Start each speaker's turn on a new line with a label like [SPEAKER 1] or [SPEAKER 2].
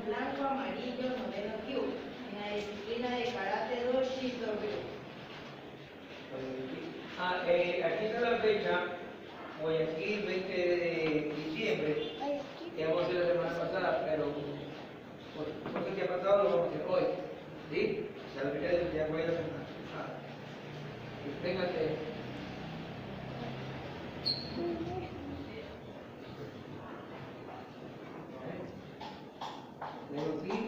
[SPEAKER 1] blanco, amarillo, noveno Q. En la disciplina de karate do Shitoryu.
[SPEAKER 2] Aquí está la fecha, Guayaquil, 20 de diciembre, que vamos a hacer la semana pasada, pero por cosas que ha pasado lo vamos a hacer hoy. ¿Sí? Ya la fecha ya voy a la semana pasada. Véngase. Tengo aquí.